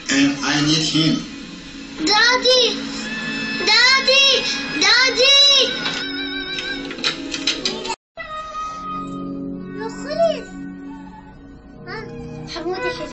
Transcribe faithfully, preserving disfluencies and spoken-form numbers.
and I need him. Daddy! Daddy! Daddy! خلص. ها حمود